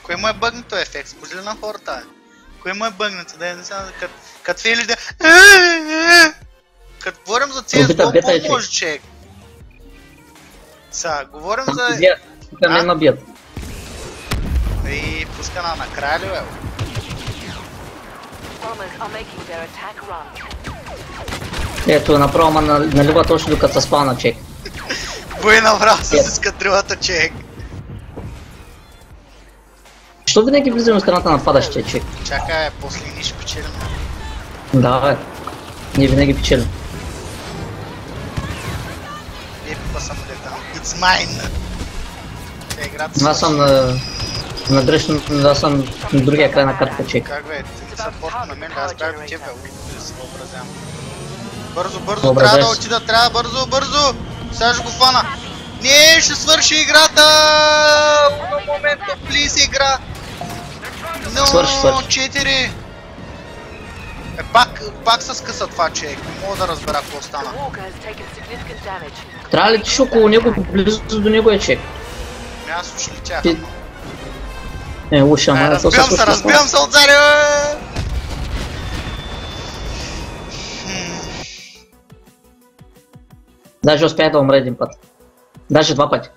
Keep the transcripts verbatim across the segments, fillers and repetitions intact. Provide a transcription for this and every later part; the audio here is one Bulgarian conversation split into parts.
Кое му е бъгнато ефект? Сподели на хората. Кое му е бъгнато? Да я не знам, като фейли да... Като говорим за Си Ес Го, по-може човек. Са, говорим за... Тука ме набият. И пуска на накрая ли, бе? Ето, направо ма налива точно докато се спална чек. Бой направо с ескадрилата чек. Що винаги влизаме от страната на падащия чек? Чакай, после ние ще печелим. Да, бе. Ние винаги печелим. Е, пипа съм лета. It's mine! Аз съм на... на грешно... аз съм на другия край на карта чек. Как бе? Ти са порта на мен, да аз бях до тебе, да се въобразявам. Бързо, бързо, трябва да отида, трябва бързо, бързо! Сега ще го фана. Не, ще свърши играта! На момента, плиз игра! Но, четири! Е, пак, пак се скъса това човек, не мога да разбера какво стана. Трябва ли тиш около него, близо до него е чек? Не, аз уши летях. Е, уши, ама... Разбивам се, разбивам се отзади! Даже успях да умра един път. Даже два пъти.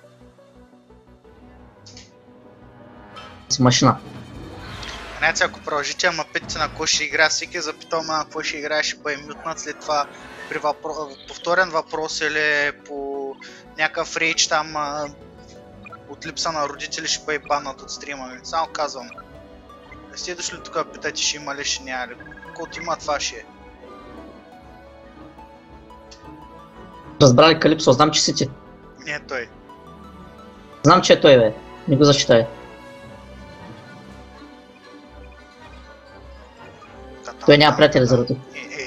С машина. Знаете, ако продължите, ама питате на кой ще игра, всеки е запитал ма на кой ще играе, ще бъде мютнат след това при въпро... повторен въпрос или по някакъв рейдж там а... от липса на родители ще бъде баннат от стрима. Само казвам. Не сте дошли тук да питате ще има ли, ще няма ли. Колкото има това ще е. Разбрали Калипсо, знам, че си ти. Не е той. Знам, че е той, бе. Не го зачитай. Той няма приятели заради тук.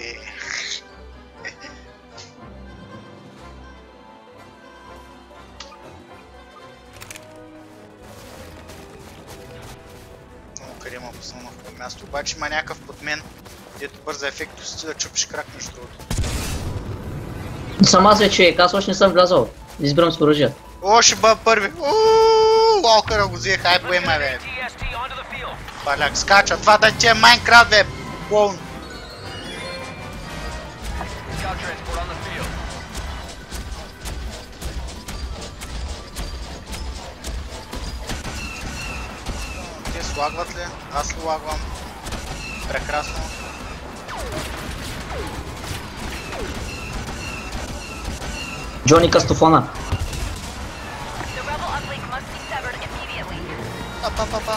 Много къде има посълно в това място, обаче има някакъв под мен, дето бърза ефект усети да чупиш крак между другото. Сама се че, аз още не съм влязал. Избирам с оръжие. О, ще бъда първи. Uuuu, лалкъра го взех, ай поема бе. Баляк, скача, това да ти е Майнкрафт бе, клоун. Те слагват ли? Аз ли лагвам? Прекрасно. Джони Кастофона. Па-па-па-па.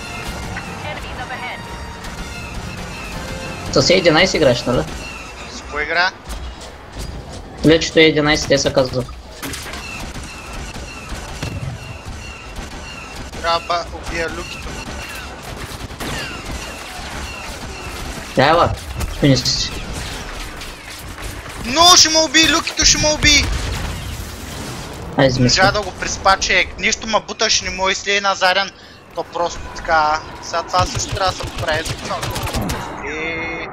С Е единайсет играеш, нали? С кой игра? Лечето Е единайсет, те се казва. Трябва да убия люкито. Да, ела, той не си. Но ще ме уби, люкито ще ме уби! Ай, измисля. Трябва да го приспа човек. Нищо ма буташ, не му излее на заден. То просто така. Сега това също трябва да се поправи. И...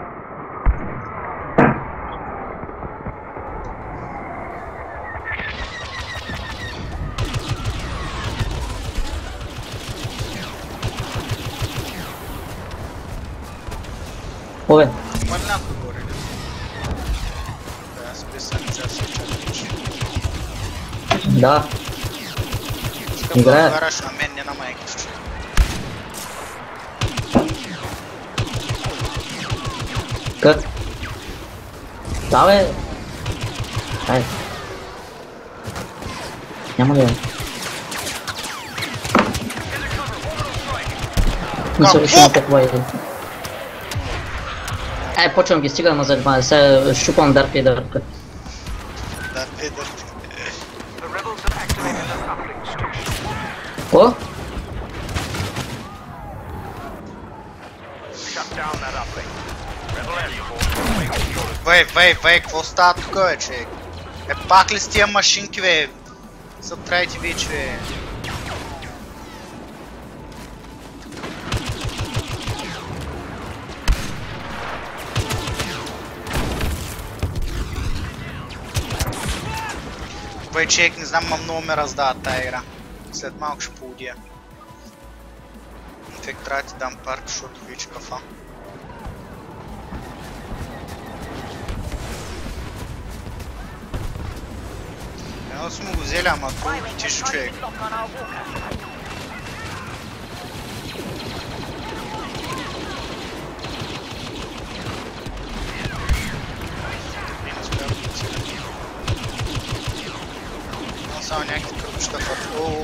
Ове. Има ли някой горе? Да, аз писам, че аз се чакаш. Да. Искам да отгараш на мен, не на майките. Как? Да, бе. Ай. Няма ли бе? Не се реши на такова един. Ай, почвам ги стига на занимава, сега щупвам Дарпи и Дърпка. Дарпи и Дърпка. О? Вей, вей, вей, какво става тук, бе, човек? Е, пак ли с тия машинки, бе? Събтрайте вече, бе. Вей, човек, не знам, ма много ме раздава тая игра. След малко ще поудия. ефект трябва да ти дам парк, защото вече кафа. Едно сме го взели, ама колко тише човек. Само някакви тръпчета фърт. Ооо.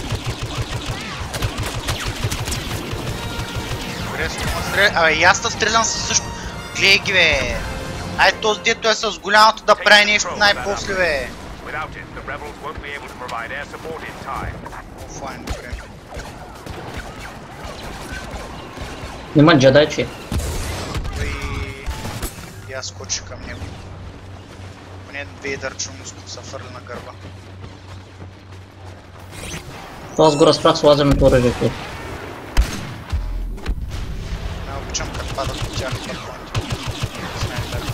Добре, скома стреля. Абе, и аз да стрелям със също. Гледай ги, бе. Ай, този дето е с голямото да прави нещо най-после, бе. О, файн, добре. Нема джедайче. И аз скочих към него. Поне Вейдър чумуско са фърли на гърба. Аз го разпрах с лазерното оръжието. Не обичам как падат от тях патроните. Снайпер.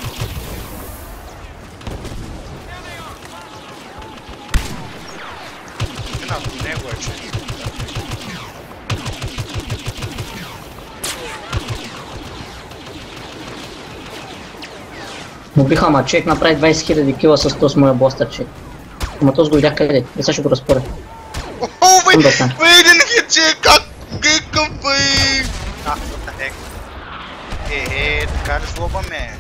Мина до него е, че. Убиха, ама човек направи двайсет хиляди кила с този моя бластър, човек. Ама този го видях къде. И сега ще го разпоря. О, бе! Бе, един хит, че как гъкъв, бе! А, what the heck? Е, е, така ли злобаме?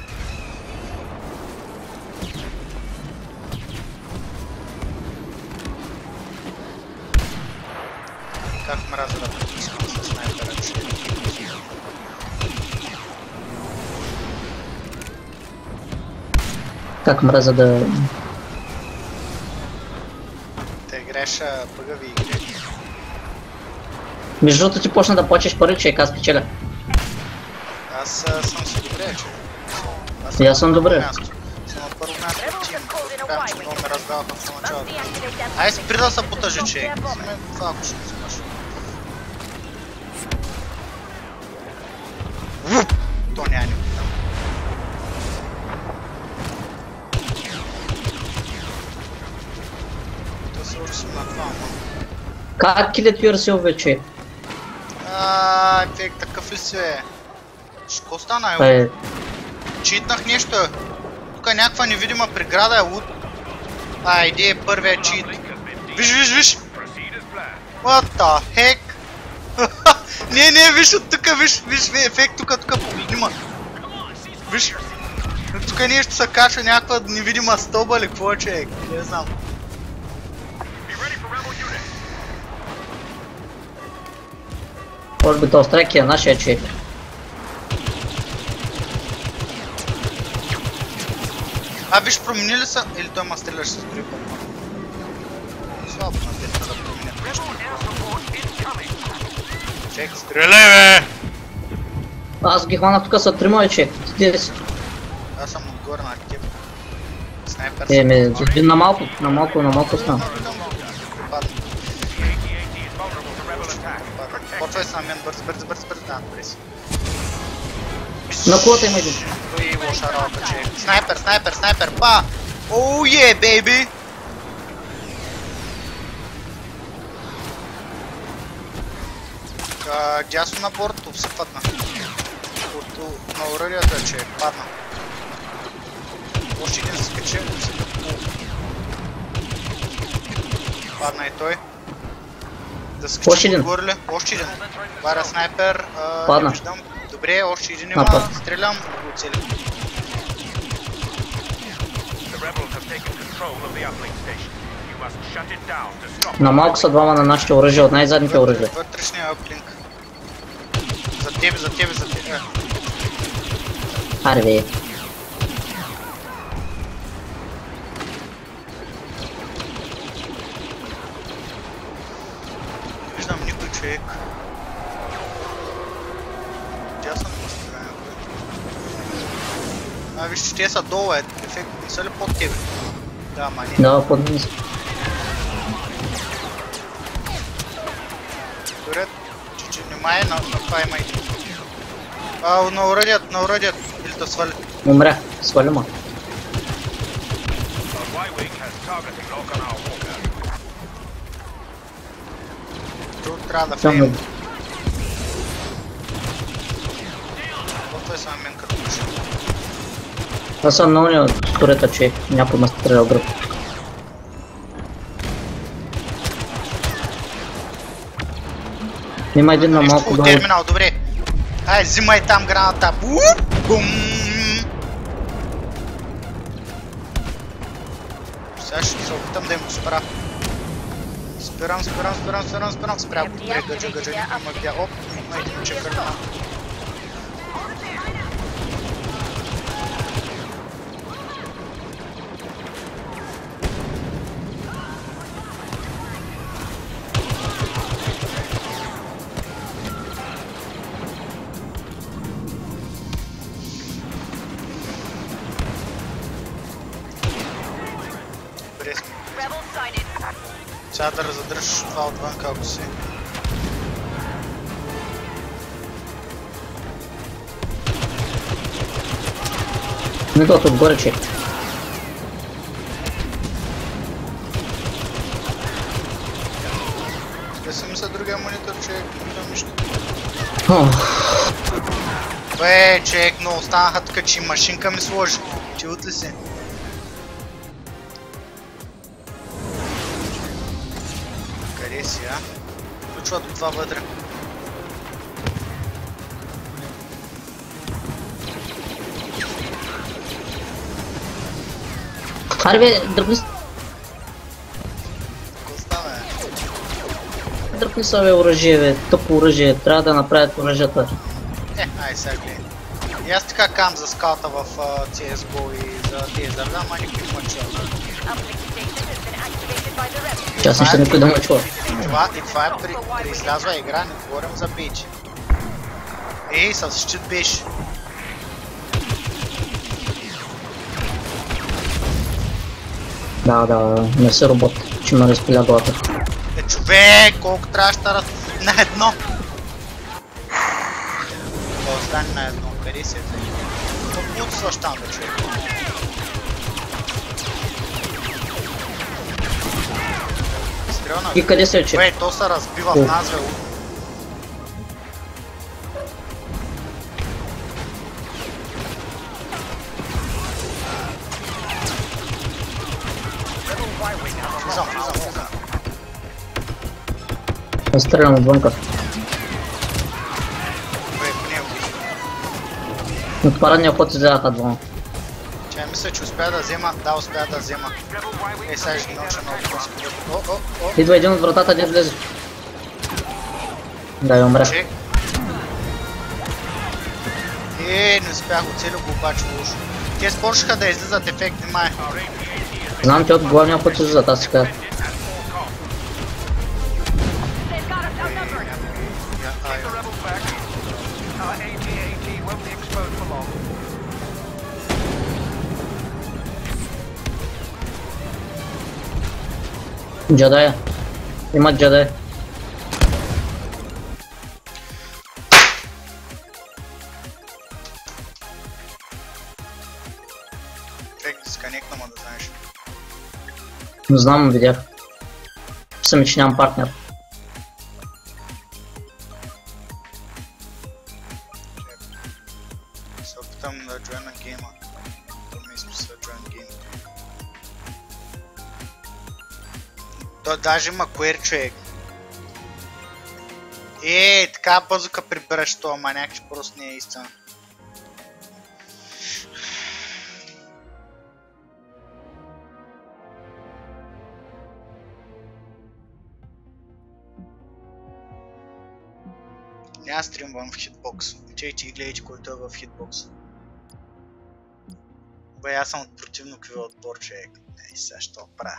Как мразя да потискам със снайпера, че? Как мраза да... Те играеш пъгави игри. Между другото ти почна да плачеш пари, човек, аз печеля. Аз съм си добре, че. И аз съм добре. Съм на първо място в тим. Бях, че много ме раздаваха в началото. Ай, спри да се потъжи, човек. Сме това, ако ще взимаш. То няма никой там. То се още съм на това, ама. Как килят юрсил вече? Аааа, фейк, такъв ли си, бе? Що стана, е? Е, Читнах нещо. Тук е някаква невидима преграда, е луд. А, иди е първия чит. Виж, виж, виж! What the heck? Не, не, виж от тук, виж, виж, ефект тук, тук, погледни ма. Виж, тук нещо се качва, някаква невидима стълба или какво е, човек? Не знам. може би този страйк е нашия човек. А, виж, промени ли са? Или той ма стреляш с грипа? Слабо на те да променят нещо. Чек, стреляй, бе! Аз ги хванах тук са тримой човек. Ти си. Аз съм отгоре на теб. Снайпер Е, съм. ме, заби на малко, на малко, на малко стана. Почвай с на мен, бърз, бърз, бърз, бърз, да, добре си. На колата има един. Той лоша работа, че. Снайпер, снайпер, снайпер, ба! Оу, е, бейби! Дясно на борт, тук се падна. На оръдията, че падна. Още един се скаче, се тъпо. Падна и той. Да скачи отгоре ли? Още един. Варя снайпер, не виждам. Добре, още един има, стрелям, го оцелим. На малко са двама на нашите оръжия, от най-задните оръжия. Вътрешния аплинк. За тебе, за тебе, за тебе. Аре бе. Не виждам никой човек. Дясно не стреляем. А, виж, че те са долу, е ефект, не са ли под тебе? Да, ма не. Да, под мен. Добре, че че внимай, на това има и. А, на оръдият, на оръдият, или да свали. Умря, свали ма. Тук трябва да фейм. Аз съм на уния от турета, че някой ме стрелял гръб. Има един на малко долу. Терминал, добре. Ай, взимай там граната. Бум! Сега ще се опитам да им го спра. Спирам, спирам, спирам, спирам, спирам, спря го. Добре, гъджа, гъджа, има видя. Оп, има един чекър. Сега да раздръжиш това отвънка, ако си. Не идват отгоре, че. Къде си мисля другия монитор, че не виждам нищо. Бе, човек, но останаха така, че машинка ми сложи. Че от ли си? Къде си, а? Включва до това вътре. Аре бе, дръпни... Какво става, бе? Дръпни са бе оръжие, бе, тъпо оръжие, трябва да направят оръжията. Е, ай сега гледай. И аз така кам за скалата в си ес го и за Desert, ама никой не ме чува. Че аз нищо никой да ме чува. И това, и това е при, при излязва игра, не говорим за бейджи. Ей, с щит беше. Да, да, не си робот, че ме разпиля главата. Е, човек, колко трябваше да раз... на едно? Да остане на едно, къде си е тъй? Какво отсваш там, бе, човек? Стрелна... И къде се е, че? Бе, то се разбива в нас, бе. Влизам, влизам, влизам. Не стрелям отвънка. Бе, по него. От парадния ход излядаха двама. Чай мисля, че успя да взема. Да, успя да взема. Е, сега ще ги науча много по-скоро. О, о, о. Идва един от вратата, не влезе. Да, и умре. Чек. Е, не успях, оцелих го обаче лошо. Те споршиха да излизат ефектни май. Знам, те от главния път излизат, аз си кажа. Джедая. Имат джедая. Чек, дисконектна, ма да знаеш. Не знам, видях. Писа ми, че нямам партнер. Се опитам да джойна гейма. То ми изписва join game. То даже има query, човек. Е, така бързо прибираш това маняк, че просто не е истина. Няма стримвам в хитбокс. Чейте и гледайте който е в хитбокс. Бе, аз съм от противно кривия отбор, човек. Ей, сега ще опра.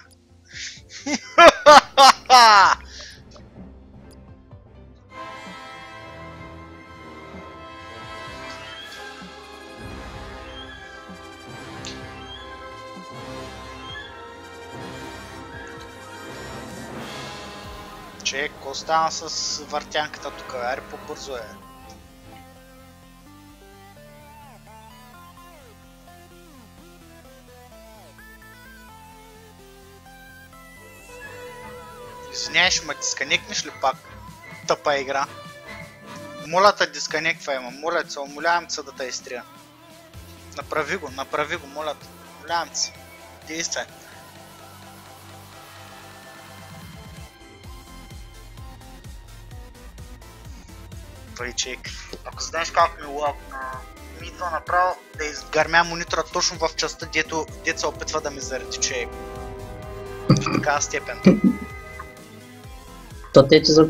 Човек, какво стана с въртянката тук? Аре по-бързо е. Извинявай, ще ме дисконектнеш ли пак? Тъпа игра. Моля те дисконектвай, ма. Моля се, умолявам се да те изтрия. Направи го, направи го, моля те. Молявам се. Действай. Той чек. Ако знаеш как ми лак на... ми идва направо да изгърмя монитора точно в частта, дето дето се опитва да ми заради човек. В такава степен. То те ти за...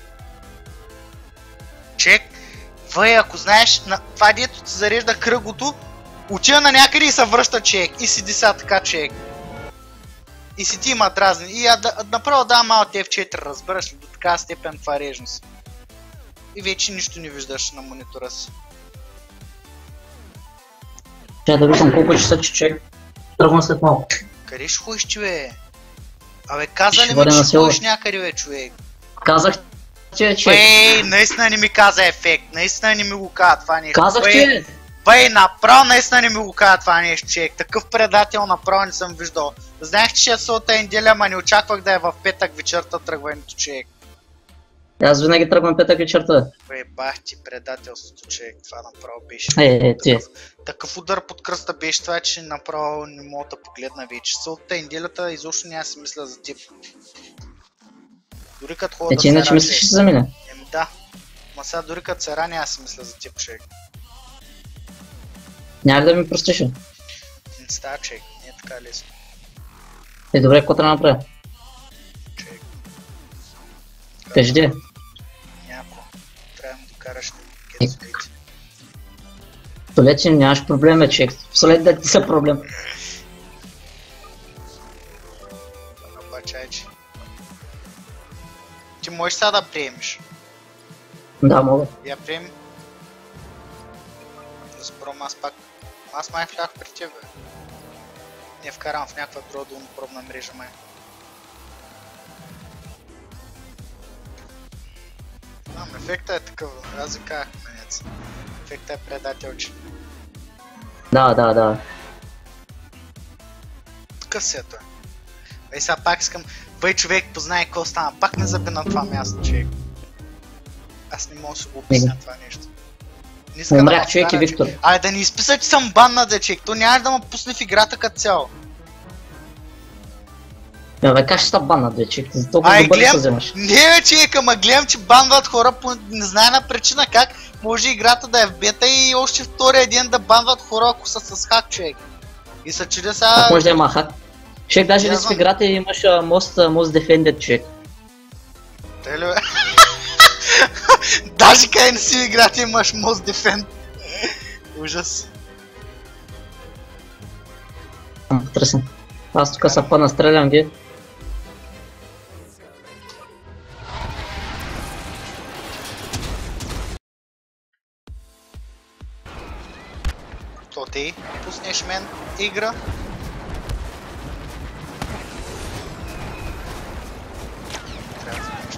Чек, въй, ако знаеш, на това дето ти зарежда кръгото, отива на някъде и се връща човек. И седи са така човек. И си ти има дразни. И я, да, направо дава малко Еф четири, разбираш ли, до такава степен това режност. И вече нищо не виждаш на монитора си. Чай да виждам колко часа че човек. Тръгвам след малко. Къде ще ходиш, човек? Абе, каза ли ми, че ходиш някъде, бе, човек? Казах ти, че... Бей, наистина не ми каза ефект, наистина не ми го каза това нещо. Казах ти! Бей, направо наистина не ми го каза това нещо, човек. Такъв предател направо не съм виждал. Знаех, че ще е сълта неделя, ама не очаквах да е в петък вечерта тръгването, човек. Аз винаги тръгвам петък вечерта. Бе, бах ти предателството, човек, това направо беше. Е, е, ти. Такъв, такъв удар под кръста беше това, че направо не мога да погледна вече. Сълта неделята изобщо няма си мисля за теб. Дори като ходя е, да ти иначе мислиш за мене? Еми да. Ма сега дори като се рани аз си мисля за теб, човек. Няма да ми простиш. Не става, човек, не е така лесно. Е, добре, какво трябва да направя? Човек. Кажи де. Няко. Трябва да му докараш на гетсовете. То вече нямаш проблем, е, човек. След да ти са проблем. Обачайче. Ти можеш сега да приемеш. Да, мога. Я приеми. Да спром аз пак. Аз май влях при теб, бе. Не вкарам в някаква друга долнопробна мрежа, май. Ам, ефекта е такъв, аз ви казах, манец. Ефекта е предателче. Да, да, да. Такъв си е той. Бей, сега пак искам, бей човек познай какво стана, пак не заби на това място, човек. Аз не мога да се го обясня това нещо. Не иска Умрях, да човек и вкара, Виктор. Абе да ни изписа, че съм банна, де, човек, то нямаш да ме пусне в играта като цяло. Бе, бе, как ще ста банна, бе, човек? За толкова Ай, добър ли се гледам, вземаш? не бе, човек, ама гледам, че банват хора по незнайна причина как може играта да е в бета и още втория ден да банват хора, ако са с хак, човек. И се чудя сега... Как може да има хак? Човек, даже Не не си в знам. играта и имаш а, мост, а, мост Defended, човек. Тъй ли бе? Даже къде не си в играта имаш Most Defend. Ужас. Ам, Тръсен. Аз тук са падна, стрелям ги. То ти пуснеш мен игра. Трябва да нещо.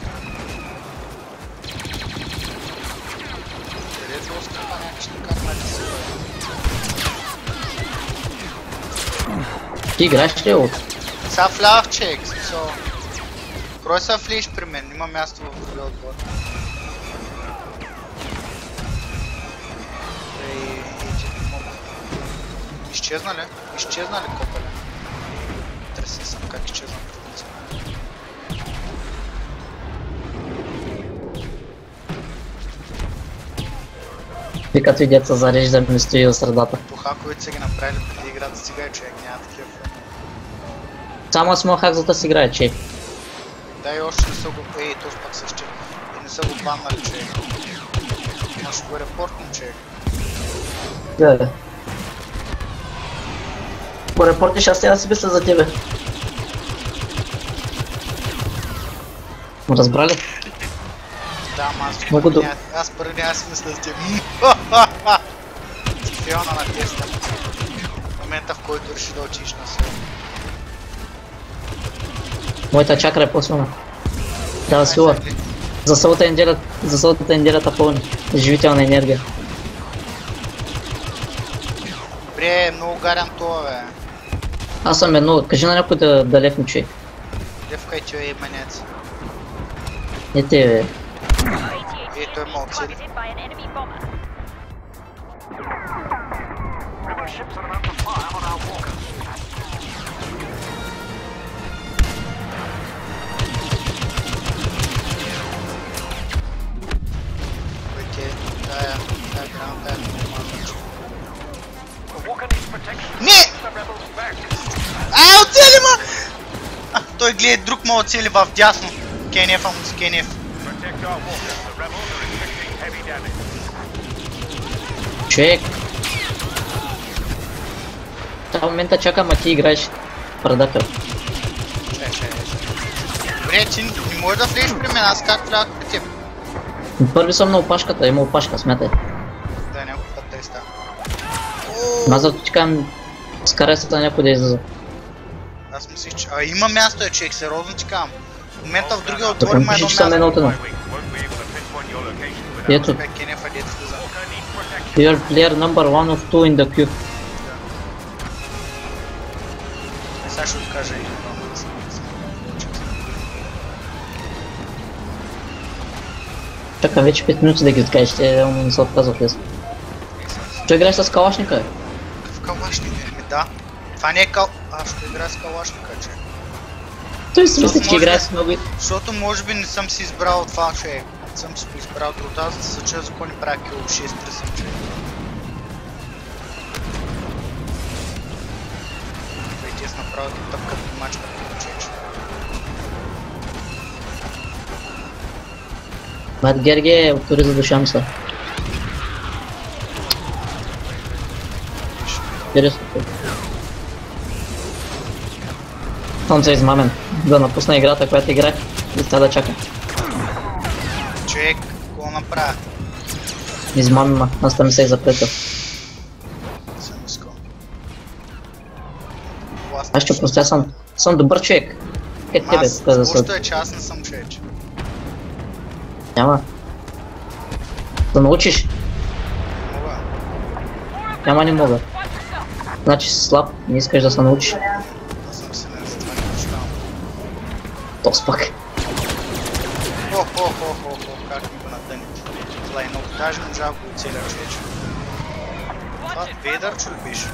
Къде се остава някакви така си? Ти играеш ли от? Сега влях, човек, смисъл. Крой сега влиш при мен, има място в другия отбор. Ей, ей, че не мога. Изчезна ли? Изчезна ли копеле? Тръси съм как изчезна продукция. Ви като и деца зарежда ми стои в средата. По хаковете са ги направили преди играта, сега е човек, няма такива. Само аз мога хак за да си играе, човек. Да и още не са го... Ей, точно пак същия. И не са го баннали, човек. Ма ще го репортнем, човек. Да, да. По репортиш, аз сега да си мисля за тебе. Разбрали? Да, ама аз Много първи доб- няма... Аз първи няма си мисля с теб. Фиона на теста. В момента, в който реши да учиш на себе. Моята чакра е по-силна. Дава сила. За сълта неделя, за сълтата неделята пълни. Живителна енергия. Добре, много гарен това, бе. Аз съм едно, кажи на някой да, да лефни, човек. Левкай ти, ей, манец. Не те, бе. Ей, той ма оцели. Окей, тая, тая граната е нормална. Не! Ай, оцели ма! А, той гледа друг ма оцели в дясно. Кенефа му с Кенеф. Човек! В момента чакам, а ти играеш предател. Чай, чай, чай. Добре, ти не можеш да влезеш при мен, аз как трябва при теб? Първи съм на опашката, има опашка, смятай. Да, някой път тъй става. Аз зато ти казвам, скарай се да някой да излиза. Аз мислих, че... А, има място е, човек, сериозно ти казвам. В момента в другия Докато отворим ми едно пише, че съм едно място. от едно. Ето, Бе, Кенефа, дето влиза. you're player number one of two in the queue. Е, сега ще откажа и Чакам вече пет минути да ги откажеш, те му не се отказват лесно. Че играеш с калашника, бе? в калашника. Еми да. Това не е кал... Аз ще играя с калашника, че. Той си мисли, че може играе да- с много и... Защото може би не съм си избрал това, че не съм си го избрал друга, за да се чуя за какво не правя кил шест три съм, че. Бе, те са направили тъпката мачка, човече. Бат Герге, отвори за душа ми са. Интересно. Он се измамен. Да напусна играта, която играх и става да чака. Човек, какво направя? Измамима, аз там се е заплетал. Съм искал. Аз ще просто аз съм, съм добър човек. Е тебе, Аз, да се... лошото е, че аз не съм човече. Няма. Да научиш? Мога. Няма не мога. Значи си слаб, не искаш да се научиш. Аз съм силен, затова не мечтавам. Тос пък. О, о, о, о, о, как ми го надъни. Това е много. Даже не можа да го оцеля, човече. Това ведър, че ли беше?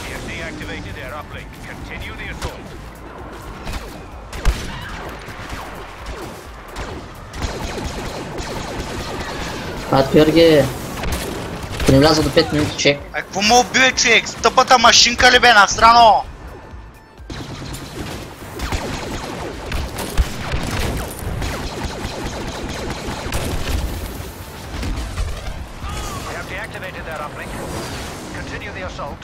А Георги... Ти не вляза до пет минути, човек. Ай, какво ме убие, човек? С тъпата машинка ли бе, насрано? We have deactivated their uplink. Continue the assault.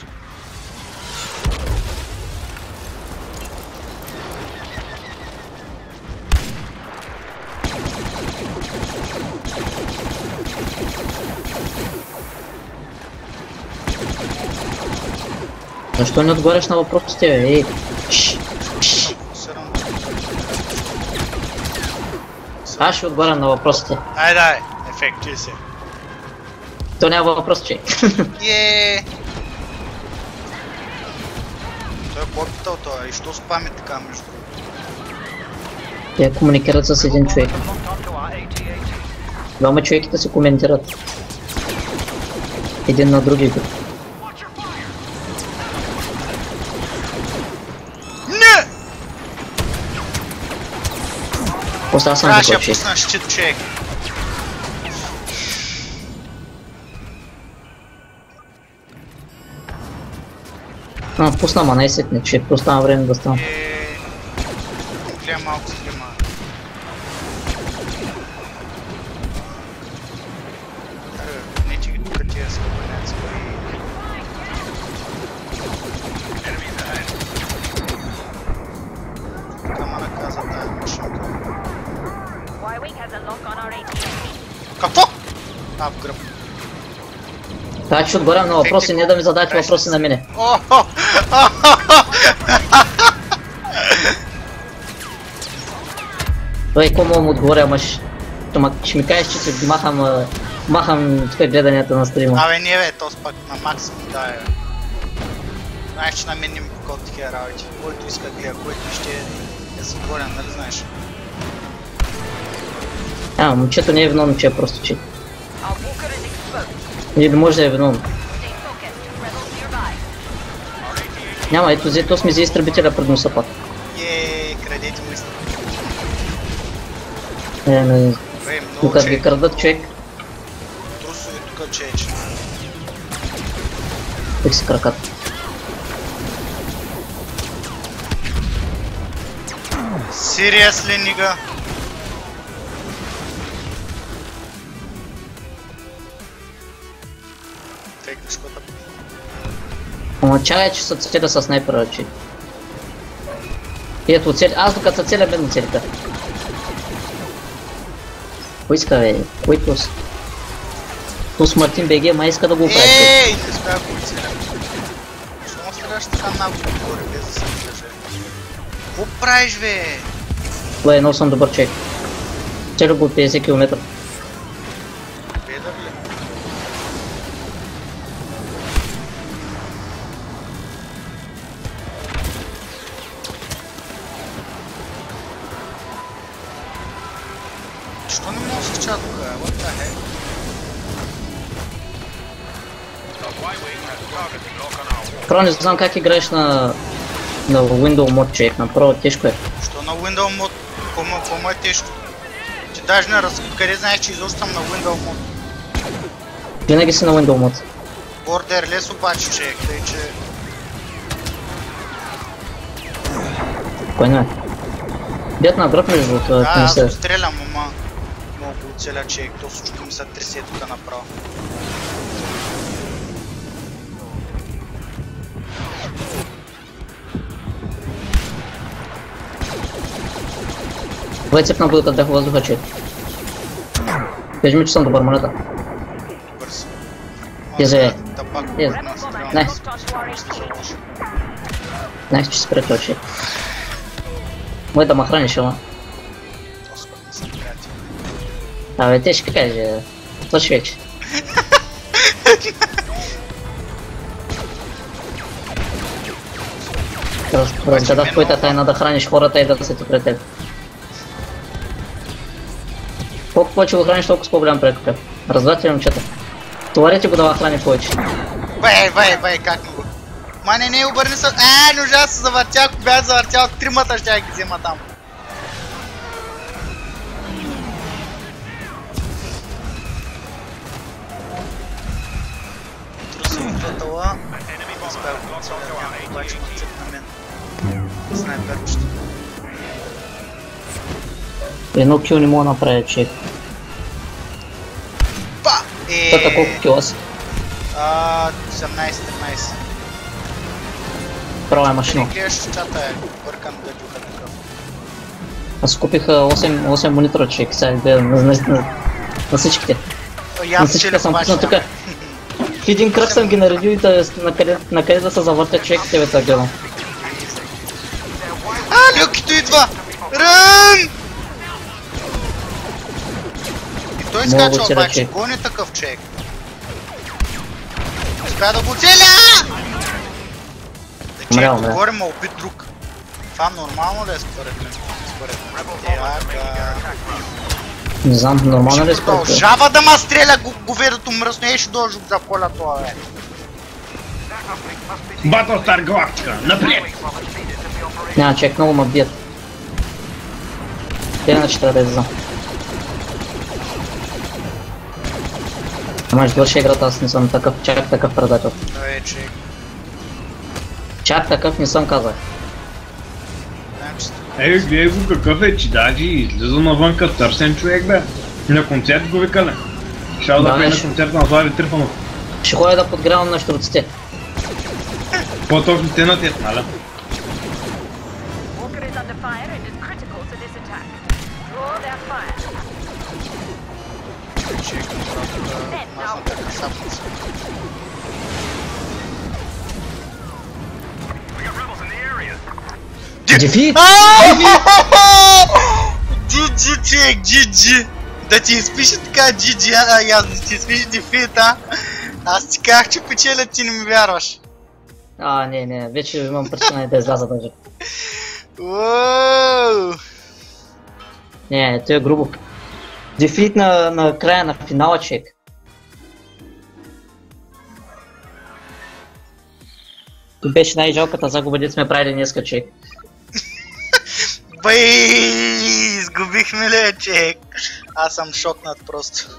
Защо не отговаряш на въпросите, бе? Ей, шш, шш. Сирам. Аз ще отговарям на въпросите. Ай, дай, ефекти се. То няма въпрос, човек. Еее. Той е по-питал това и що спами така между другото? Те комуникират с един човек. Locked onto our A T A T. Двама човеките се коментират. Един на други. Не! После аз съм Трябваше да такъв човек. пусна щит, човек. А, пусна, ма най-сетне, че просто няма време да стана. Еее. Гледам малко стрима. Е, не че ги тука тия скъпанец, пари. Кама наказа тая машинка. Y-Wing has a lock on our A T A T. Какво? А, в гръб. Така че ще отговарям на въпроси, не да ми задавате въпроси на мене. Охо! Той какво мога му отговоря, ама ще, ама ще ми кажеш, че се махам, а, махам тук гледанията на стрима. Абе, не бе, то пак на максимум да е. Знаеш, че на мен не ми покот такива работи. Който иска гледа, който ще е затворен, нали знаеш? А, момчето не е виновно, че е просто че. Our walker is exposed. Или може да е виновно. Stay focused. Rebels nearby. Няма, ето зато сме за изтребителя пред носа пак. Еее, крадете му изтребителя. Е, не, Бе, много тук човек. ги крадат човек. Трусови тук чеч. Тук си кракат. Seriously, nigga? Фейк дъшкота. Ама чакай, че са целя с снайпера, че. И ето цели, аз докато са целя бедно целика. Кой иска бе? Кой тус? Тус Мартин БГ, май иска да го прави. Ей, не успя да го оцеля. Защо стреляш така нагло отгоре, без да се държа? Какво правиш, бе? Това е много съм добър човек. Целя го от петдесет километра. Бедър ли? Що не мога да се чака тук? What the heck? Право не знам как играеш на... на Windows мод човек, направо тежко е. Що на Windows мод? Какво е тежко? Ти даже не раз... Къде знаеш, че изобщо съм на Windows мод? Винаги си на Windows мод. Borderless обаче, човек, тъй че... Кой не е? Бят на гръб между това, Да, не аз се... го стрелям, ама... Мога го оцеля, човек, то всичко ми се тресе тук направо. Двай цепна будка дах въздуха човек. Кажи ми, че съм добър монета. Бързо. Езе. Тапак. Езе. Rebel bomber Nice. has hooked onto our A T. Знаеш, че спре това човек. Мой да ма храниш, ама. Господи, не съм приятел. Абе, те ще каже. Слушай вече. Разгадах твоята тайна да храниш хората и да се при теб. Колко повече го храниш, толкова с по-голям приятел. Разбрате ли, момчета? Товарете го да ва храни повече. Бай, бай, бай, как му го? Мане, не, обърни се. Е, не ужасно се завъртя, ако бях завъртял тримата, ще я ги взема там. Трусови фетала. Не успях да го оцеля, няма обаче ма цеп на мен. Снайперчето. Едно кил не мога да направя, човек. Па! Тата колко кила си? А, осемнайсет тринайсет. Права е машина. Не гледаш чата е, бъркан да духа такъв. Аз купих осем, осем монитора, човек, сега гледам на, на, на, на всичките. И На аз всичките челя съм обаче. пуснал тук. В един кръг съм ги наредил и да, на, къде, на къде да се завъртя човек и тебе да гледам. А, Люкито идва! Рън! И той Мога скача го целя, обаче, човек. гони такъв човек. Успя да го целя! Да че Умрял, ако бе. говорим, а убит друг. Това нормално ли е според мен? Според мен. Яка. Не знам, нормално ли е според теб? Продължава да ма стреля го- говедото мръсно, ей ще дължи да поля това, бе. Батлстар Галактика, напред! Няма човек, много ма бият. Те иначе трябва да излизам. Ама ще върши играта, аз не съм такъв, чак такъв предател. Давай, човек. Чак такъв не съм казах. Знам, че сте- Ей, гледай го какъв е, че даже излиза навънка търсен човек, бе. На концерт го викали. Щял да Да, пее на ще- концерт на Слави Трифонов. Ще ходя да подгрявам на щурците. По-точно те на те, нали? Walker is under fire and is critical to this attack. Draw their fire. човек, просто да мазната касапница. Дефит! Джи-джи, човек, джи-джи! Да ти изпише така джи-джи, а и аз да ти изпише дефит, а? Аз ти казах, че печелят, ти не ми вярваш. А, не, не, вече имам причина да изляза даже. Уоу! Не, то е грубо. Дефит на, на края на финала, човек. И беше най-жалката загуба, дето сме правили днеска, човек. Бай, изгубихме ли, човек? Аз съм шокнат просто.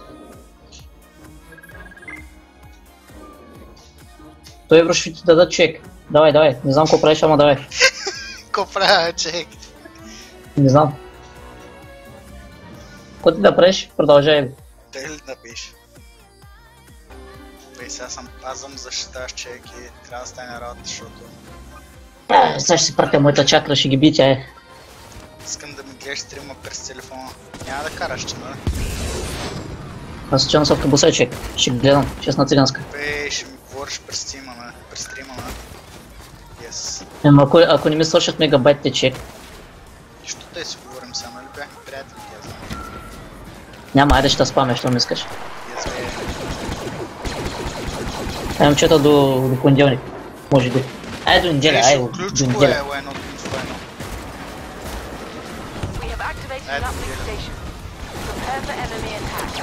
Той евро ще ти даде човек. Давай, давай, не знам какво правиш, ама давай. Ко правя, човек? Не знам. Какво ти да правиш, продължай. Тъй ли да биш? Бей, сега съм, аз съм защитаващ човек и трябва да стане работа, защото... А, сега ще си пратя моята чакра, ще ги би тя е. Искам да ми гледаш стрима през телефона. Няма да караш, че нали? Аз отивам с автобуса, човек. Ще гледам, честна циганска. Бей, ще ми говориш през стрима, нали? През стрима, нали? Yes. Ема ако, ако не ми свършат мегабайтите, човек. Нищо те си говорим сега, нали? Бяхме приятели, я знам. Няма, айде ще спаме, що ми искаш. Yes, бе. Ай, момчета до, до понеделник. Може до... Ай, до неделя, ай, до Ключко неделя. е, лайно, инфо едно. We have activated That's an uplink good. station. Prepare for enemy attack.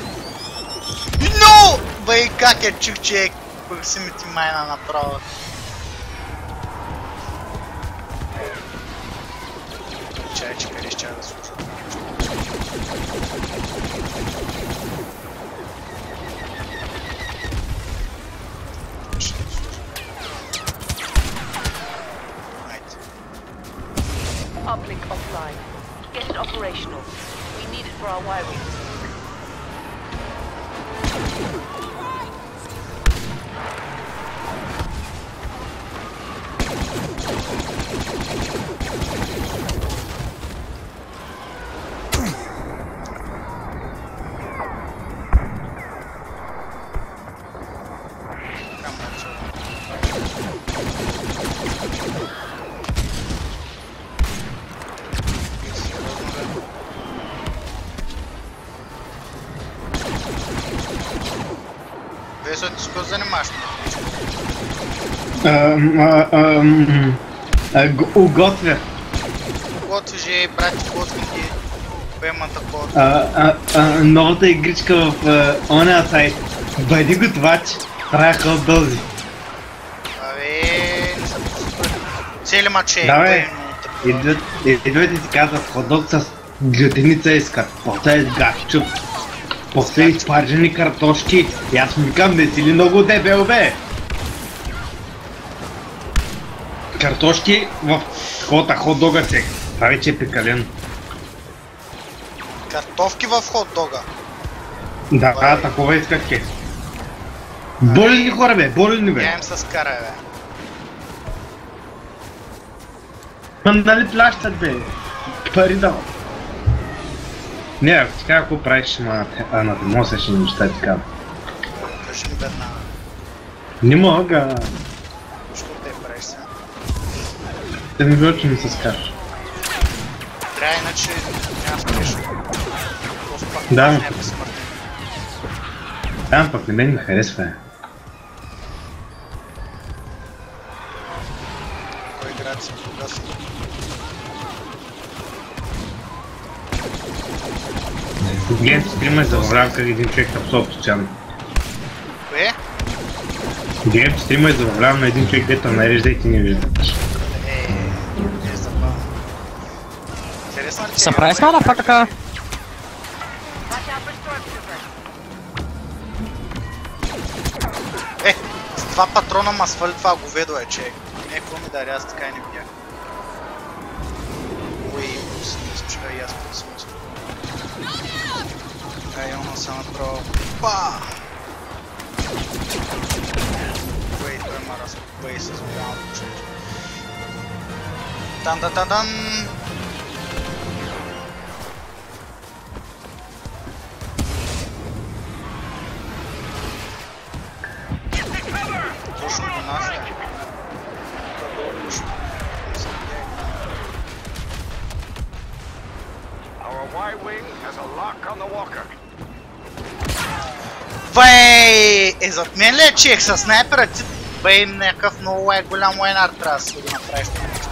Но! Бей, как е чух, човек? Пък си ми ти майна направо. Чай, че къде ще да слуша това нещо. Ще да слуша. Айде. Uplink offline. Get it operational. We need it for our wiring. Там начало. Весо, ти с какво занимаваш? Ам, а, ам, а, г- Уготвя. Готви же, брати, готви ги. Пемата ход. А, а, а, новата игричка в а, оня сайт. Бъди готвач. Правя хот дози. Абе, не съм супер. Цели маче. Давай. Идват, идват и ти казват ходок с глютеница искат. После е гаччук. После изпаржени картошки. И аз му викам, не си ли много дебел, бе? Картошки в хота хот-дога се. Това вече е прекалено. Картофки в хот-дога. Да, а, такова искат ке. Болени хора, бе, болени, бе. Я им с кара, бе. Ма нали плащат, бе? Пари дава. Не, ако ти кажа какво правиш, ма, а на те носеш неща ти казва. Кажи ми веднага. Не мога. Що те правиш сега? Да ми вече ми се скажеш. Трябва иначе няма спреш. Просто пак Да. не е безсмъртен. Там пък на мен ми харесва. е. Кой град си погас? Гледам стрима и забавлявам как един човек тъпсува постоянно. Кое? Гледам стрима и забавлявам на един човек, дето нарежда и ти не виждаш. Е, не е забавно. Интересно ли ти? Surprise, motherfucker! Watch out for stormtroopers. Е, с два патрона ма свали това говедо е, човек. Не, какво ми даря, аз така и не видях. Ой, просто чука и аз просто. Ай, ono съм направо. Па! Ой, той ма разпъй с голямото човек. Дан-дан-дан-дан! Точно до нас е. Our Y-Wing has a lock on the walker. Бей! Е, зад мен ли е чех със снайпера? Ти... Бей, някакъв много лайк, голям лайнар трябва да си го направиш това нещо.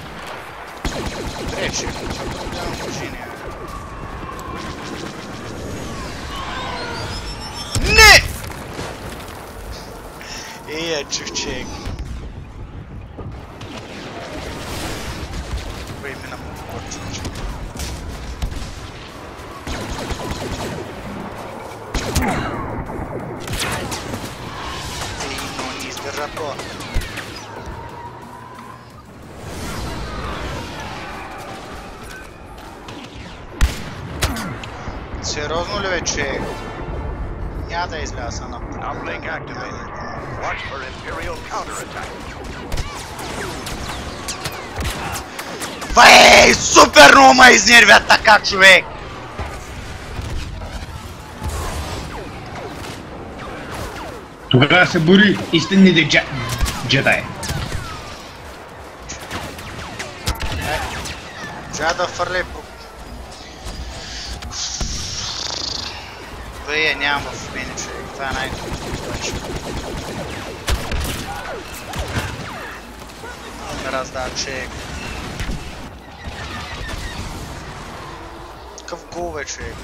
Добре, че. Нямам движение. Ей, я чух човек. Бе, мина му порчу, човек. Ей, но не издържа това. Сериозно ли бе, човек? Няма да изляза на път. Uplink activated. Watch for Imperial counterattack. Бай, супер много ме изнервят така, човек! Тогава се бори истинните джа... джедаи. Трябва да фърля по... Бе, нямам в мене, човек. Това е най-доброто вече. Ме раздава, човек. Какъв гол, бе, човек.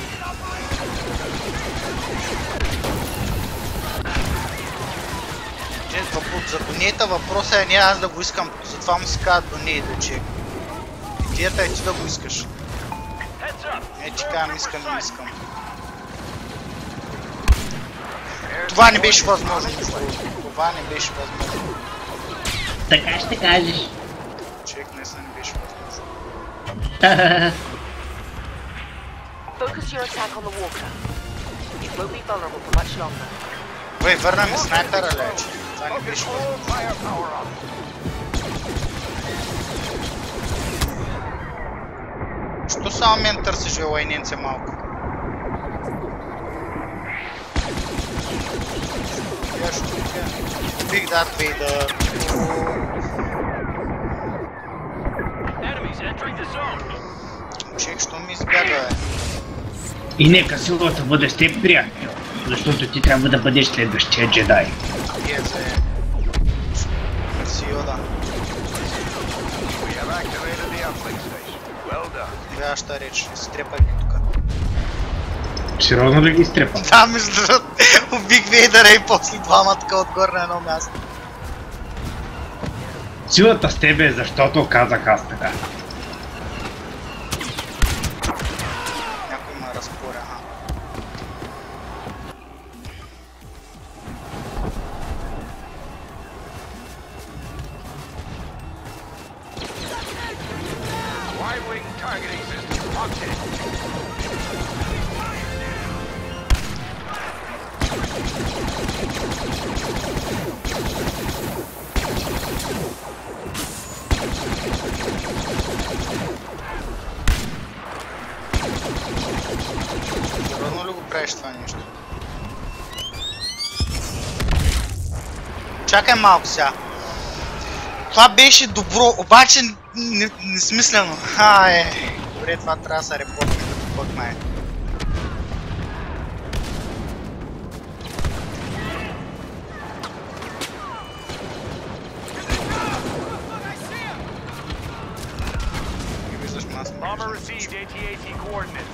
За донейта въпросът е не аз да го искам, затова му се казва донейт, бе, човек. Идеята е ти да го искаш. Не ти казвам искам и искам. Това не беше възможно, това не беше възможно. Така ще кажеш. Човек наистина не беше възможно. Focus your attack on the walker. It won't be vulnerable for much longer. Бе, върна ми снайпера, лече. Това не беше възможно. Що само мен търсиш, бе, лайненце малко? Я ще така. Биг Дарт Вейдър. Човек, що ми избяга, бе? И нека силата бъде с теб, приятел, защото ти трябва да бъдеш следващия джедай. Е, зе. Мерси, Йода. Вяща реч, стрепай ги тука. Сериозно да ги изтрепам? Да, между другото, убих Вейдъра и после двама така отгоре на едно място. Силата с тебе е защото казах аз така. Някой ме разпоря, ага. Y-wing targeting system locked in. Сериозно ли го правиш това нещо? Чакай малко сега. Това беше добро, обаче несмислено. А, е. Добре, това трябва да се репортне като пък май. Bomber received A T A T coordinates.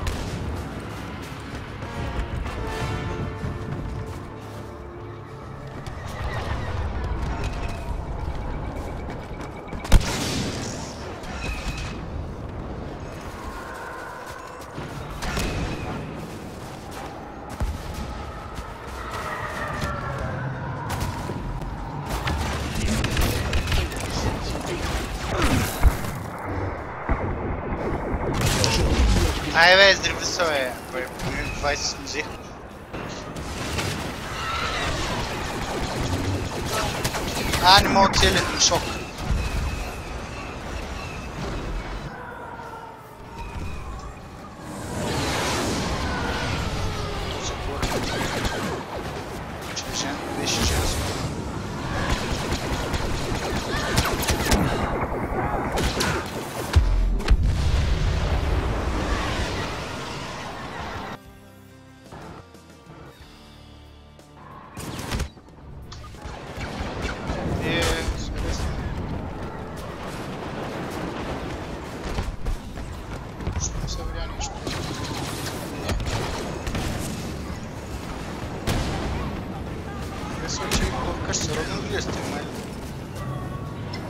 Ай бе, здрави се бе, бе, двайсет взех. А, не мога целият ми шок. Беше женско.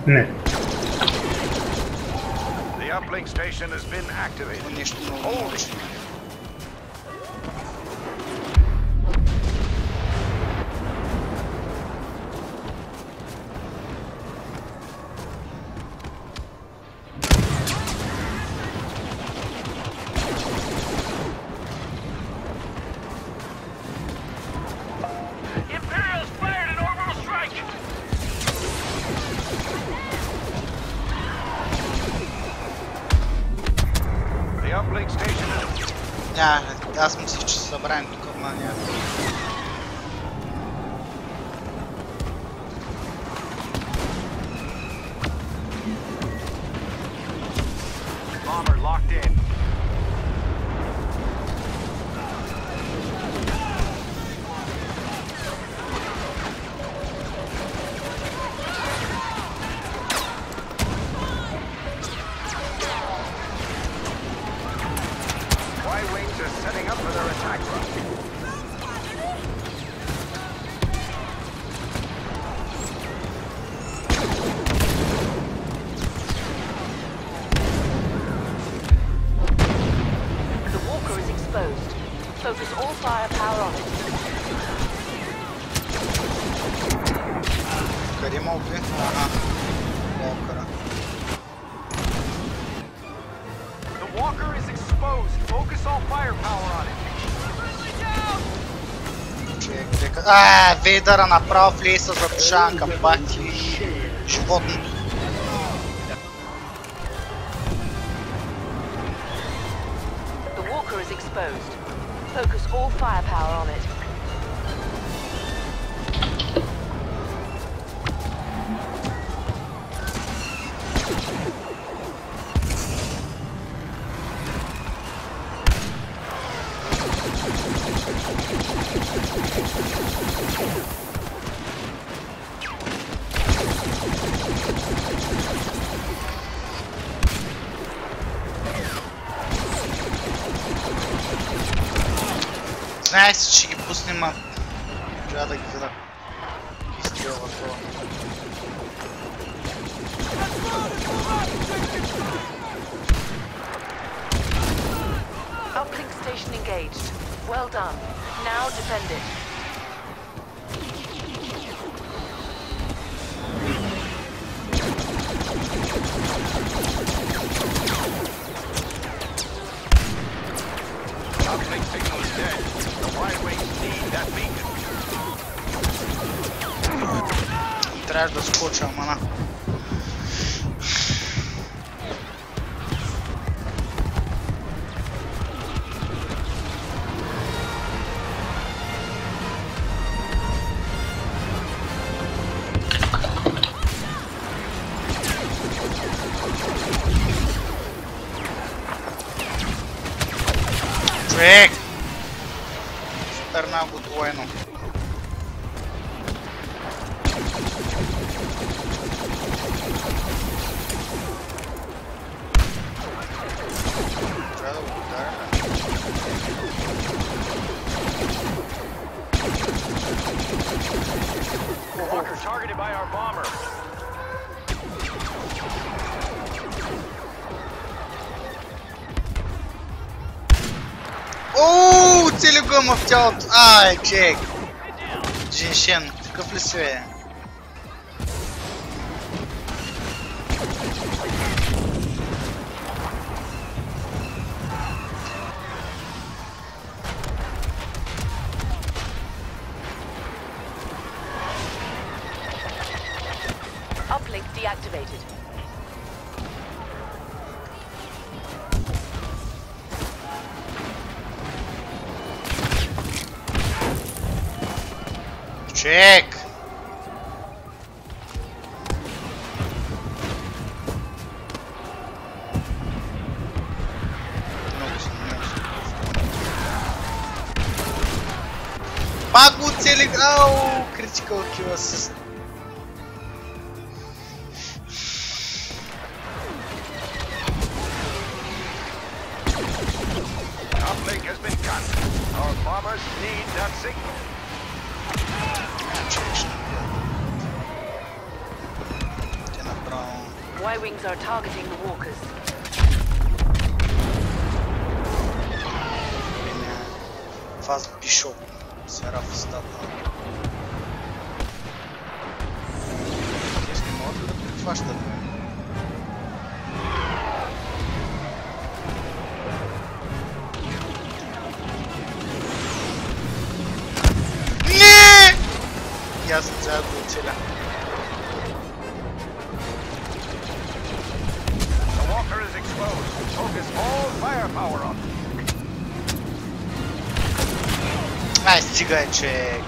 Не. The uplink station has been activated. Нещо много Hold много. it. Imperial's fired an orbital strike. The uplink station is... Ня, аз мислих, че се събравим тук, ама няма. Bomber locked in. Y-wings are setting up for their attack run. The walker is exposed. Focus all firepower on it. Къде ма уби? Ага. Walker. The walker is exposed. Focus all firepower on it. Човек века... Ааа, Вейдъра направо влезе за душанка, бати. Животното. The walker is exposed. Focus all firepower on it. Знаеш си, че ги пуснем, а... Трябва да ги видя. Изстрелва това. Uplink station engaged. Well done. Now defend it. Uplink signal is dead. The Y-wings need that beacon. Трябваше да скоча, ама на. Човек! Стърна го двойно. Трябва да го ударя. Walker targeted by our bomber. Ооо, цели го има в тялото. Ай, Джек. Женшен, такъв ли си е? Uplink deactivated. Чек! Много съм, много съм. Пак го цели... Ау! Critical kill assist. Uplink has been cut. Our bombers need that signal. Те направо My wings are targeting the walkers. Фаз Бишоп. Сера в устата. Те не могат да прихващат, бе. Не! И аз не трябва да оцеля. The walker is exposed. Focus all firepower on it. Ай, стигай, че...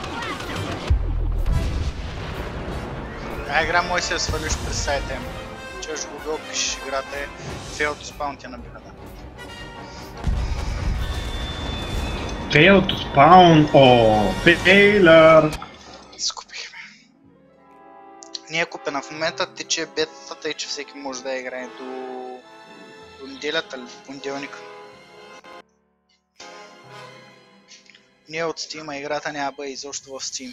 Ай, игра може си да свалиш през сайта им. Чеш Google, пишеш играта е Fail to Spawn, ти набиха, да. Fail to Spawn, о, фейлър! Скупихме. Не е купена. В момента тече бетата и че всеки може да играе до... до неделята или до понеделника. Не от Steam, а играта няма бъде изобщо в Steam.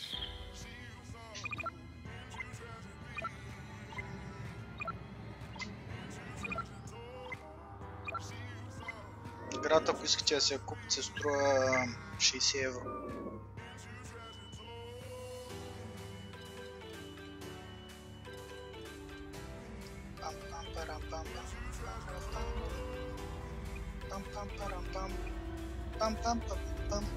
Играта, ако искате да се я купите, се струва шейсет евро. Пам пам парам пам. Пам пам пам пам.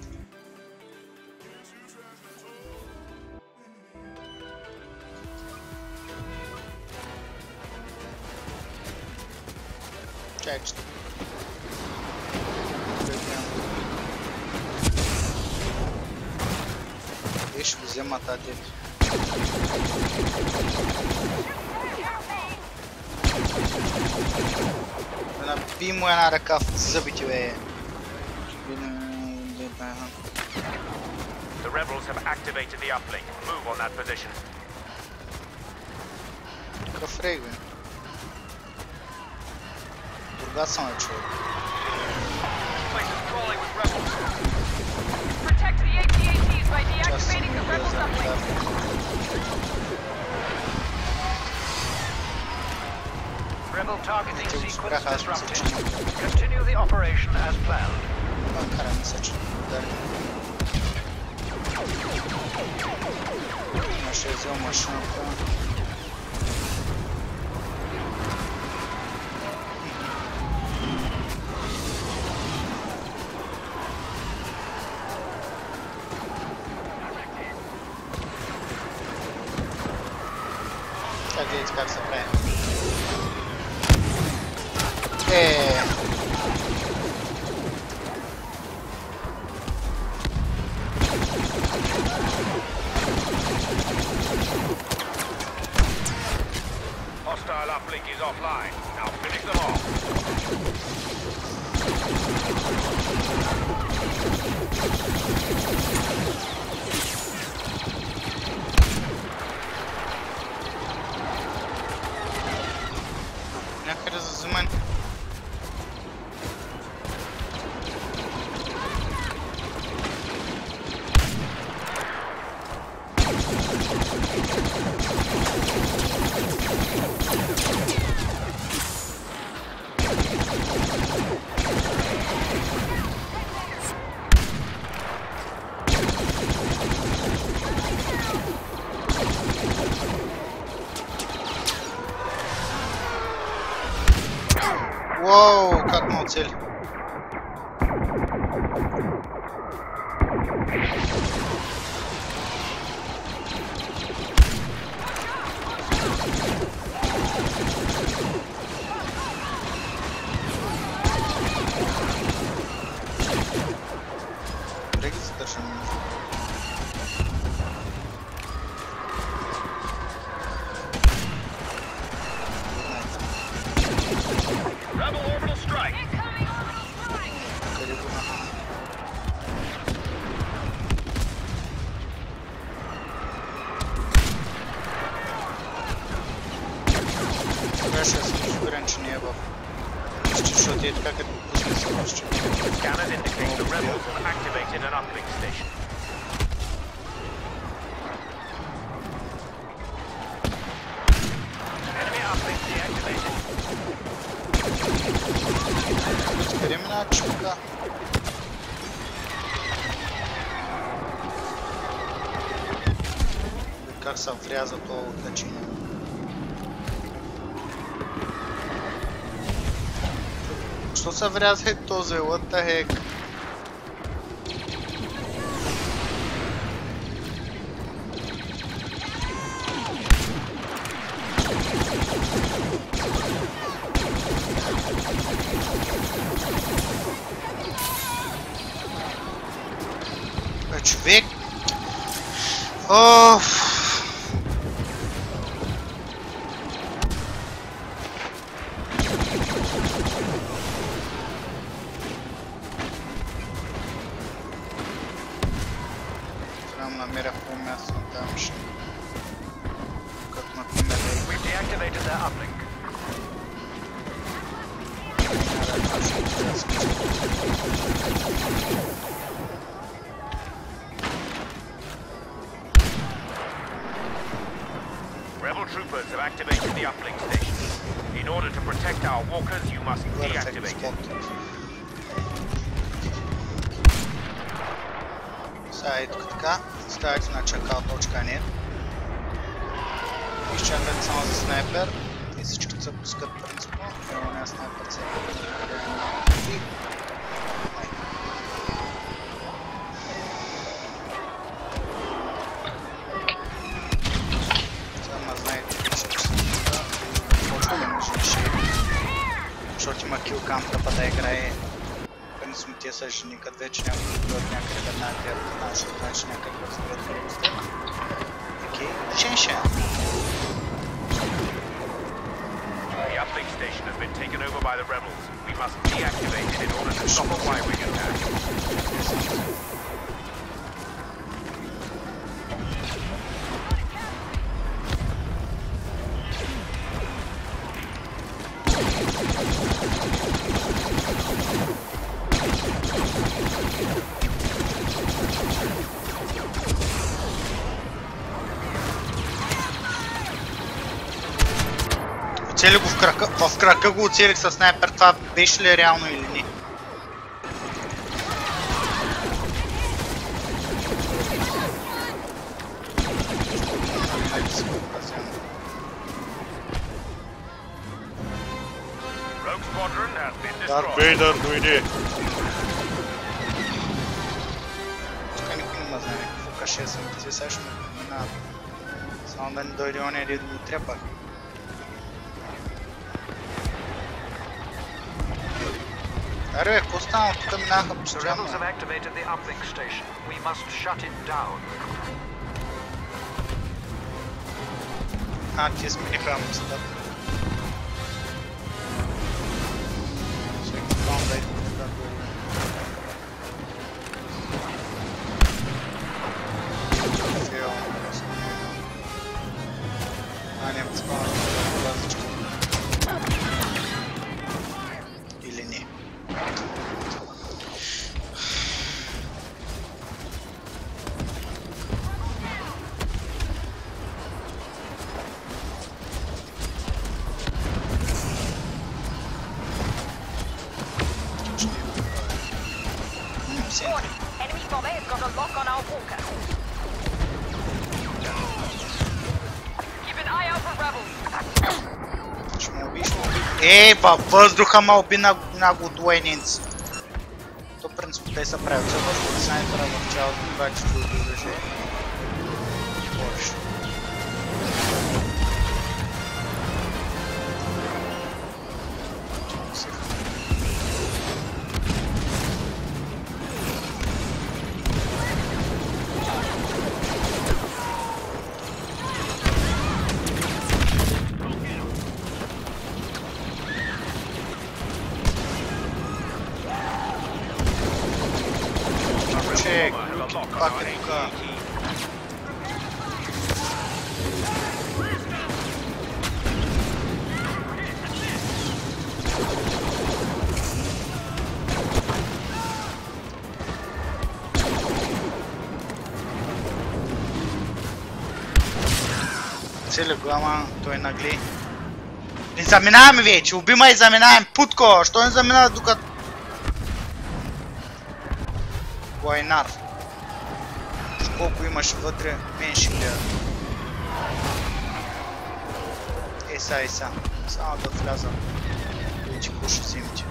Чай, че... Виж, ще взема тази дето. Наби му една ръка в зъбите, бе. The rebels have activated the uplink. Move on that position. Какъв рейк, бе? Другат съм е човек. Place is crawling with rebels. Protect the A T A Ts by deactivating the rebels uplink. Rebel targeting sequence disrupted. Continue the operation as planned. Това кара ми се, че удари. Имаше е взел машината. Как видите как се прави? Е. Hostile uplink is offline. Now finish them off. Някъде за мен. Воу, как му оцели. Преги се държам. Rebel orbital strike. Къде го на? Беше съм сигурен, че не е в... Защото е така, като пусне се още. Scanners indicate the rebels have activated an uplink station. Enemy uplink deactivated. Значи така. Как се вряза това отлечение. Що се вряза и този? What the heck? Човек. Оф. Трябва да намеря по място на там ще. Като например. We've deactivated their uplink. Rebel troopers have activated the uplink station. In order to protect our walkers, you must deactivate it. Сега ето така, ставите на чакал точка нет. Изчаквате само за снайпер и всички се пускат принципно. Ево не снайпер се и... Защото има килкамка, па да играе. Принципно те са жени, като вече няма да дойдат някъде веднага гледат, защото значи някъде да разберат първостта. Окей, шен-шен. The uplink station has been taken over by the rebels. We must deactivate it in order to stop a Y-wing attack. Оцели го в крака, в крака го оцелих със снайпер, това беше ли реално или не? Rogue squadron has been Darth destroyed. Vader дойде. Тук никой не ме знае какво каше съм, тези сега ще ме минават. Само да не дойде оня един го трепах. Аре, какво стана? Тук минаха The постоянно. rebels have activated the uplink station. We must shut it down. А, те смениха мостата. Всеки план да иде така долу. Фейлно просто. А, не, спавам да влазичка. Или не. Enemy bomber has got a lock on our walker. Keep an eye out for rebels. Ще му убиш, му убиш. Ей, във въздуха ма уби на годуенинци. То принцип те са правят за въздуха снайпера в цялото обаче да удържи. Бориш. Чек, пак е тука. Цели глава, той нагли. Не заминаваме вече, убима и заминаем, путко, що не заминава докато... Лайнар. Колко имаш вътре, мен ще гледа. Ей са, ей са. Само да вляза. Видите какво ще вземете.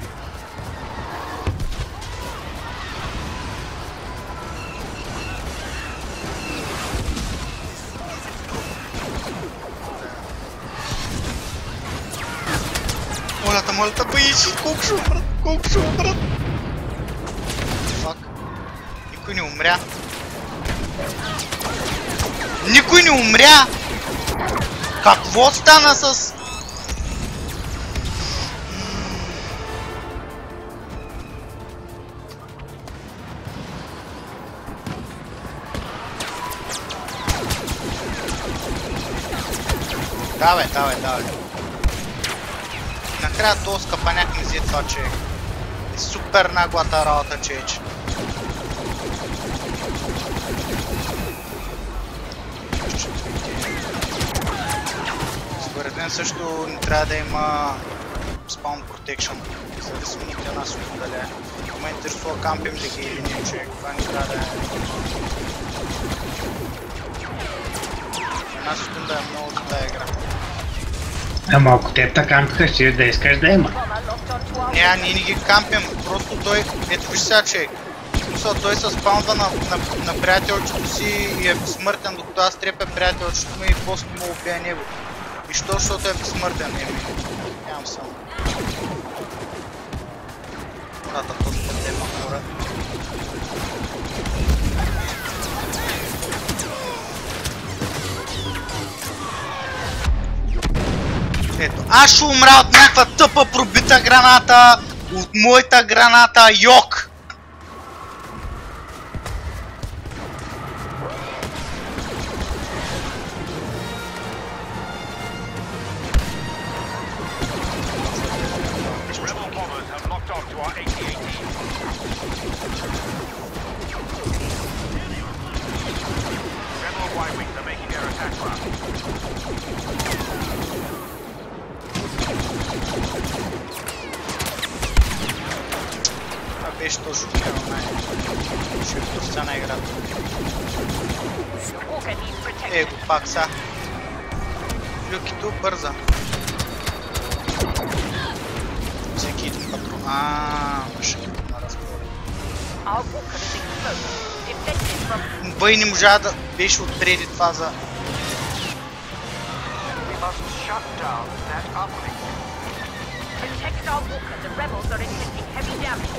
Молята, молята, боиши, колко ще умрат, колко ще умрат. Фак. Никой не умря. Никой не умря! Какво стана с... Давай, давай, давай. Накрая този скъпаняк ми взе това, че е супер наглата работа, чеч. Според мен също не трябва да има spawn protection, за да свините нас отдаля. Не ме интересува кампим ли ги или не, човек. Това не трябва да е... Една секунда е много за тая игра. Ама ако те та кампиха, ще да искаш да има. Не, ние не ги кампим, просто той... Ето виж сега, човек. Смисъл, той се спаунва на, на, на приятелчето си и е безсмъртен, докато аз трепя приятелчето му и после му убия него. И що, защото е безсмъртен, еми. Нямам само. Тата, този път е хора. Ето, аз ще умра от някаква тъпа пробита граната, от моята граната, йок! Беше точно така, най- ще е простя на играта. Е, го пак са. Люкито бърза. Всеки един патрон. Ааа, машина на разговор. Бъй не можа да беше отпреди това за... Protect our walker. The rebels are inflicting heavy damage.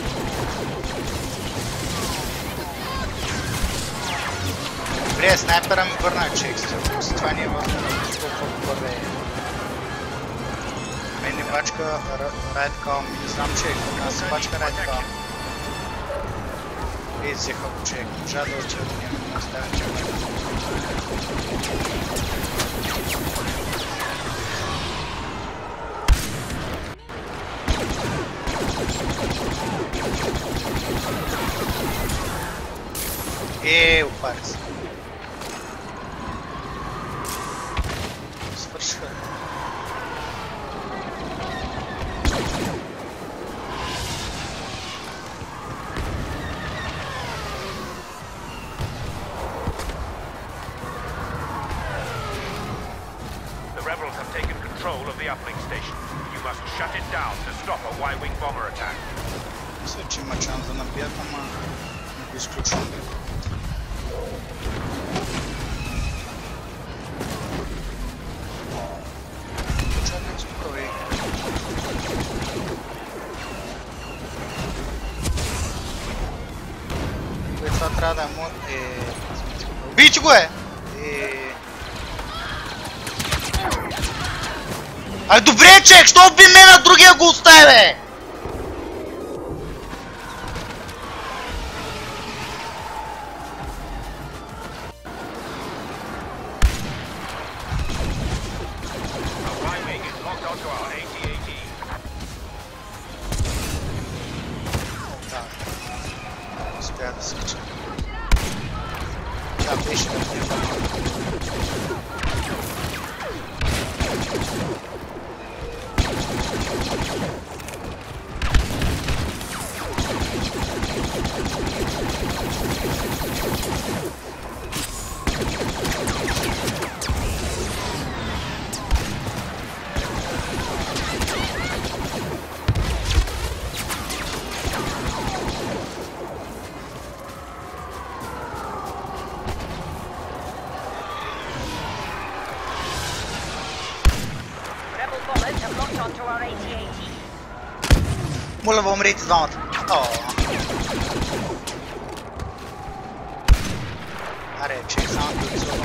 Добре, снайпера ми върна чек, с това не е възможно толкова добър е. Мен не бачка райд калм, не знам чек, аз се бачка райд калм. Ей, взеха го чек, можа да отива до него, не оставя чек. Е, опари се. Свършиха. The rebels have taken control of the uplink station. You must shut it down to stop a Y-wing bomber attack. Мисля, че има шанс да набият, ама не го изключвам. Чакай с тук, бе. Бе, това трябва да е мой... Е... Убийте го, е! Е... Ай, добре, чек! Що уби мен, а другия го остави, бе! Успя да се кача. Да, беше да не бъде. Моля, умрете двамата. О. Аре, че само да излъгвам.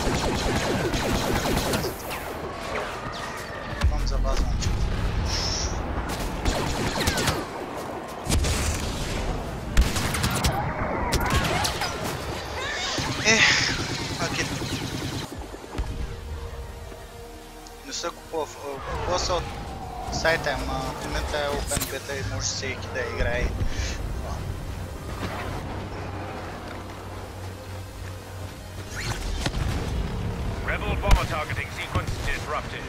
Вам за вас, момчета. Ех, окей. Не са купувал. Купувал се от сайта, ама в момента е Open Beta и може всеки да играе. Rebel bomber targeting sequence disrupted.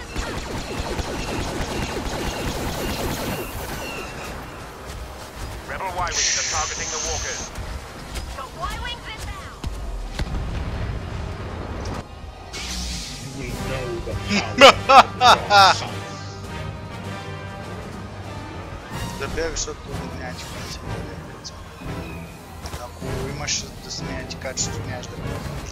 Rebel Y-wings are targeting the walkers. Got Y-wings inbound. Да бягаш, защото няма ти концепт. Ако имаш да сменяти качество, нямаш да бягаш.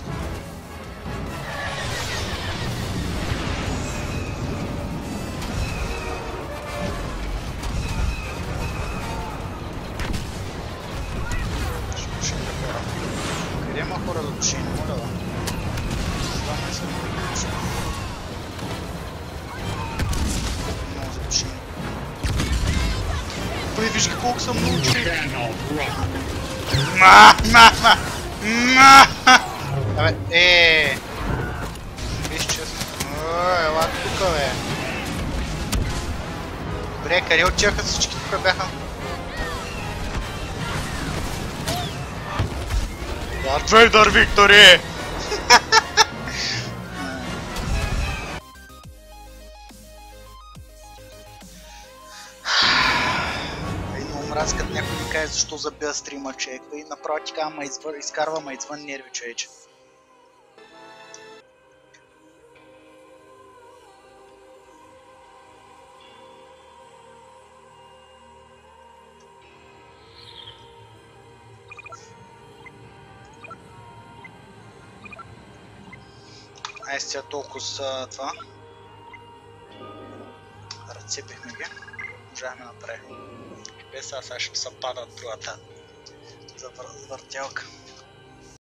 Къде има хора за души? Не моля, да. Това не са да души. Много за души. Той виж колко съм научил. Ма, ма, ма, ма. Абе, е. Виж честно. О, ела тука, бе. Добре, къде отчеха всички тука бяха? Дарт Вейдър, Виктори! Мраз, като някой ми каже защо забия стрима, човек. И направо ти казвам, изкарва ма извън нерви, човече. Ай сега толкова с това. Разцепихме ги. Можахме да направим. Без сега ще се падат другата за въртелка.